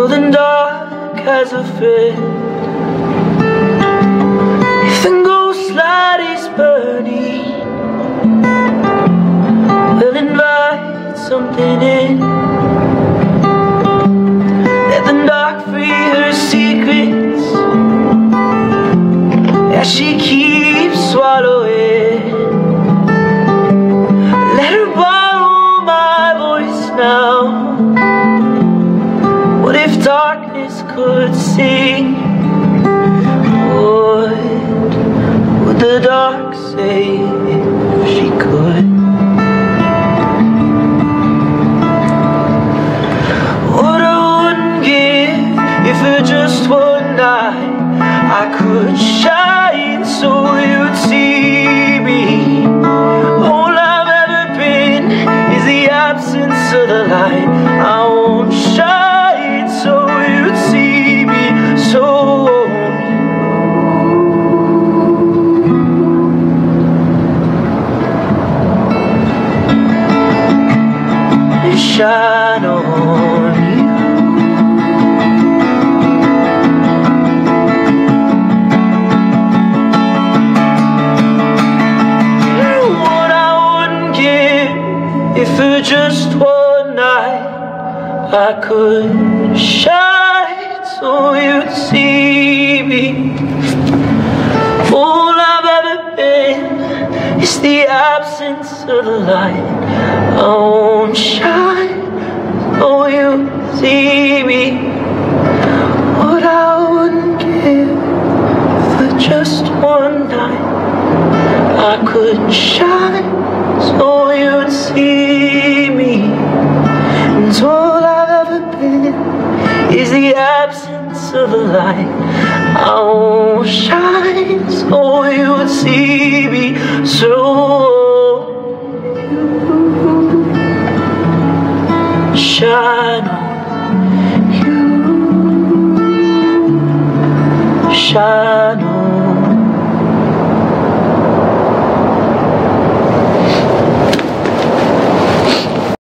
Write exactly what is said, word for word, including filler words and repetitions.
More than dark as a friend. If the ghost light is burning, we'll invite something in. Let the dark free her secrets as she keeps swallowing. Let her borrow my voice now. What if darkness could sing? What would the dark say if she could? What I wouldn't give if for just one night I could shine so you'd see me. All I've ever been is the absence of the light. I won't shine so you'd see me. So won't you shine on you? If for just one night I could shine so you'd see me. All I've ever been is the absence of the light. I won't shine so you'd see me. What I wouldn't give for just one night I could shine so you'd see me. And all I've ever been is the absence of the light. I won't shine so you'd see me. So you shine on, you shine.